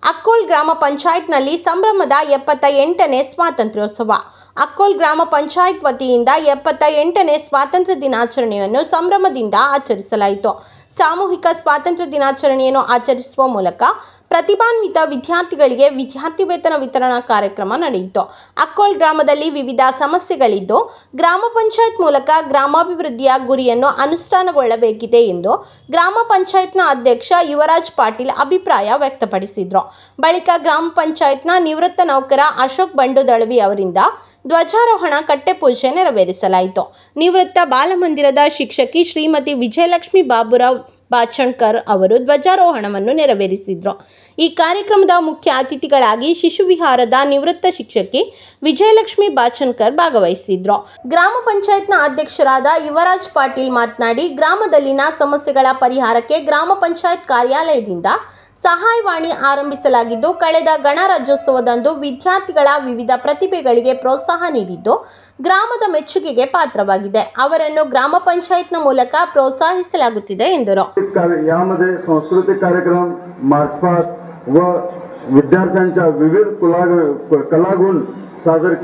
ಅಕ್ಕೋಲ್ ಗ್ರಾಮ ಪಂಚಾಯತ್ನಲ್ಲಿ ಸಂಭ್ರಮದ 78ನೇ ಸ್ವಾತಂತ್ರ್ಯೋತ್ಸವ. ಅಕ್ಕೋಲ್ ಗ್ರಾಮ ಪಂಚಾಯತ್ ವತಿಯಿಂದ 78ನೇ ಸ್ವಾತಂತ್ರ್ಯ ದಿನಾಚರಣೆಯನ್ನು ಸಂಭ್ರಮದಿಂದ ಆಚರಿಸಲಾಯಿತು. ಸಾಮೂಹಿಕ ಸ್ವಾತಂತ್ರ್ಯ ದಿನಾಚರಣೆಯನ್ನು ಆಚರಿಸುವ ಮೂಲಕ ಪ್ರತಿಭಾನ್ವಿತ ವಿದ್ಯಾರ್ಥಿಗಳಿಗೆ ವಿದ್ಯಾರ್ಥಿ ವೇತನ ವಿತರಣಾ ಕಾರ್ಯಕ್ರಮ ನಡೆಯಿತು. ಅಕ್ಕೋಲ್ ಗ್ರಾಮದಲ್ಲಿ ವಿವಿಧ ಸಮಸ್ಯೆಗಳಿದ್ದು ಗ್ರಾಮ ಪಂಚಾಯತ್ ಮೂಲಕ ಗ್ರಾಮಾಭಿವೃದ್ಧಿಯ ಗುರಿಯನ್ನು ಅನುಷ್ಠಾನಗೊಳ್ಳಬೇಕಿದೆ ಎಂದು ಗ್ರಾಮ ಪಂಚಾಯತ್ನ ಅಧ್ಯಕ್ಷ ಯುವರಾಜ್ ಪಾಟೀಲ್ ಅಭಿಪ್ರಾಯ ವ್ಯಕ್ತಪಡಿಸಿದರು. ಬಳಿಕ ಗ್ರಾಮ ಪಂಚಾಯತ್ನ ನಿವೃತ್ತ ನೌಕರ ಅಶೋಕ್ ಬಂಡುದಳವಿ ಅವರಿಂದ ಧ್ವಜಾರೋಹಣ ಕಟ್ಟೆಪೂಜೆ ನೆರವೇರಿಸಲಾಯಿತು. ನಿವೃತ್ತ ಬಾಲಮಂದಿರದ ಶಿಕ್ಷಕಿ ಶ್ರೀಮತಿ ವಿಜಯಲಕ್ಷ್ಮಿ ಬಾಬುರಾವ್ ಬಾಚಣ್ಕರ್ ಅವರು ಧ್ವಜಾರೋಹಣವನ್ನು ನೆರವೇರಿಸಿದರು. ಈ ಕಾರ್ಯಕ್ರಮದ ಮುಖ್ಯ ಅತಿಥಿಗಳಾಗಿ ಶಿಶುವಿಹಾರದ ನಿವೃತ್ತ ಶಿಕ್ಷಕಿ ವಿಜಯಲಕ್ಷ್ಮಿ ಬಾಚಣ್ಕರ್ ಭಾಗವಹಿಸಿದ್ರು. ಗ್ರಾಮ ಪಂಚಾಯತ್ನ ಅಧ್ಯಕ್ಷರಾದ ಯುವರಾಜ್ ಪಾಟೀಲ್ ಮಾತನಾಡಿ, ಗ್ರಾಮದಲ್ಲಿನ ಸಮಸ್ಯೆಗಳ ಪರಿಹಾರಕ್ಕೆ ಗ್ರಾಮ ಪಂಚಾಯತ್ ಕಾರ್ಯಾಲಯದಿಂದ ಸಹಾಯವಾಣಿ ಆರಂಭಿಸಲಾಗಿದ್ದು, ಕಳೆದ ಗಣರಾಜ್ಯೋತ್ಸವದಂದು ವಿದ್ಯಾರ್ಥಿಗಳ ವಿವಿಧ ಪ್ರತಿಭೆಗಳಿಗೆ ಪ್ರೋತ್ಸಾಹ ನೀಡಿದ್ದು ಗ್ರಾಮದ ಮೆಚ್ಚುಗೆಗೆ ಪಾತ್ರವಾಗಿದೆ. ಅವರನ್ನು ಗ್ರಾಮ ಪಂಚಾಯತ್ನ ಮೂಲಕ प्रोत्साहिಸಲಾಗುತ್ತಿದೆ ಎಂದರು. यामध्ये सांस्कृतिक कार्यक्रम, मार्च पास्ट व विद्यार्थ्यांच्या विविध कलागुण सादर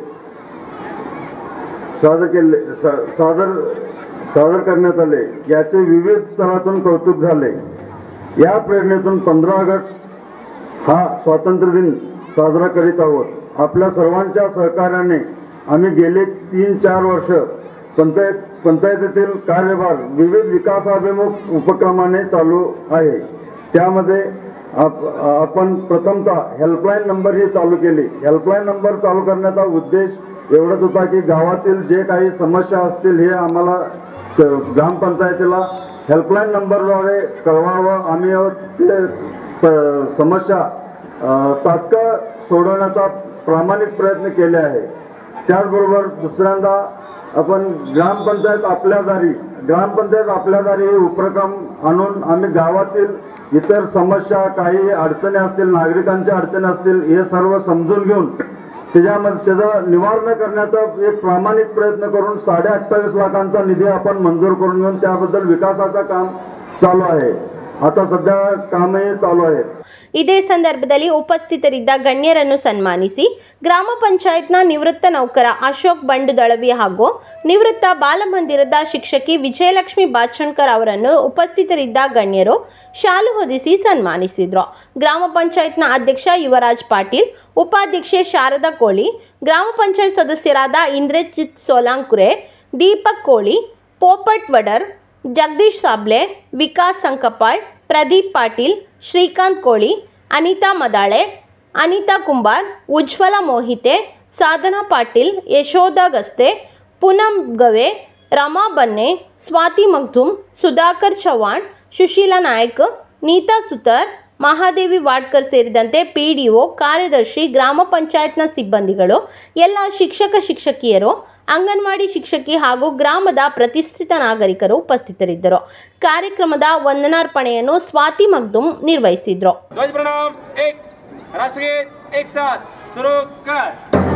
करण्यात आले. याचे विविध स्तरातून कौतुक झाले. या प्रेरणेतून 15 ऑगस्ट हा स्वातंत्र्य दिन साजरा करीत आहोत. आपल्या सर्वांच्या सहकार्याने आम्ही गेले 3-4 वर्ष पंचायतीतील कार्यभार विविध विकासाभिमुख उपक्रमाने चालू आहे. त्यामध्ये आपण प्रथमतः हेल्पलाईन नंबर ही चालू केली. हेल्पलाईन नंबर चालू करण्याचा उद्देश एवढाच होता की गावातील जे काही समस्या असतील हे आम्हाला ग्रामपंचायतीला हेल्पलाईन नंबरद्वारे कळवावं. आम्ही ते समस्या तात्काळ सोडवण्याचा प्रामाणिक प्रयत्न केले आहे. त्याचबरोबर दुसऱ्यांदा आपण ग्रामपंचायत आपल्या दारी हे उपक्रम आणून आम्ही गावातील इतर समस्या, काही अडचणी असतील, नागरिकांच्या अडचणी असतील, हे सर्व समजून घेऊन त्याचा निवारण करण्याचा एक प्रामाणिक प्रयत्न करून 28.5 लाखांचा निधी आपण मंजूर करून घेऊन त्याबद्दल विकासाचं काम चालू आहे. आता सध्या कामही चालू आहे. ಇದೇ ಸಂದರ್ಭದಲ್ಲಿ ಉಪಸ್ಥಿತರಿದ್ದ ಗಣ್ಯರನ್ನು ಸನ್ಮಾನಿಸಿ ಗ್ರಾಮ ಪಂಚಾಯತ್ನ ನಿವೃತ್ತ ನೌಕರ ಅಶೋಕ್ ಬಂಡುದಳವಿ ಹಾಗೂ ನಿವೃತ್ತ ಬಾಲಮಂದಿರದ ಶಿಕ್ಷಕಿ ವಿಜಯಲಕ್ಷ್ಮಿ ಬಾಚಣ್ಕರ್ ಅವರನ್ನು ಉಪಸ್ಥಿತರಿದ್ದ ಗಣ್ಯರು ಶಾಲು ಹೊದಿಸಿ ಸನ್ಮಾನಿಸಿದರು. ಗ್ರಾಮ ಪಂಚಾಯತ್ನ ಅಧ್ಯಕ್ಷ ಯುವರಾಜ್ ಪಾಟೀಲ್, ಉಪಾಧ್ಯಕ್ಷೆ ಶಾರದಾ ಕೋಳಿ, ಗ್ರಾಮ ಪಂಚಾಯತ್ ಸದಸ್ಯರಾದ ಇಂದ್ರಜಿತ್ ಸೋಲಾಂಕುರೆ, ದೀಪಕ್ ಕೋಳಿ, ಪೋಪಟ್ ವಡರ್, ಜಗದೀಶ್ ಸಾಬ್ಲೆ, ವಿಕಾಸ್ ಸಂಕಪಾಳ್, ಪ್ರದೀಪ್ ಪಾಟೀಲ್, ಶ್ರೀಕಾಂತ್ ಕೋಳಿ, ಅನಿತಾ ಮದಾಳೆ, ಅನಿತಾ ಕುಂಬಾರ್, ಉಜ್ವಲ ಮೋಹಿತೆ, ಸಾಧನಾ ಪಾಟೀಲ್, ಯಶೋಧ ಗಸ್ತೆ, ಪೂನಂ ಗವೆ, ರಮಾ ಬನ್ನೆ, ಸ್ವಾತಿ ಮಗ್ದುಮ್, ಸುಧಾಕರ್ ಚವ್ಹಾಣ್, ಸುಶೀಲಾ ನಾಯಕ್, ನೀತಾ ಸುತಾರ್, ಮಹಾದೇವಿ ವಾಡ್ಕರ್ ಸೇರಿದಂತೆ ಪಿಡಿಒ, ಕಾರ್ಯದರ್ಶಿ, ಗ್ರಾಮ ಪಂಚಾಯತ್ನ ಸಿಬ್ಬಂದಿಗಳು, ಎಲ್ಲ ಶಿಕ್ಷಕಿಯರು, ಅಂಗನವಾಡಿ ಶಿಕ್ಷಕಿ ಹಾಗೂ ಗ್ರಾಮದ ಪ್ರತಿಷ್ಠಿತ ನಾಗರಿಕರು ಉಪಸ್ಥಿತರಿದ್ದರು. ಕಾರ್ಯಕ್ರಮದ ವಂದನಾರ್ಪಣೆಯನ್ನು ಸ್ವಾತಿ ಮಗ್ದುಮ್ ನಿರ್ವಹಿಸಿದರು.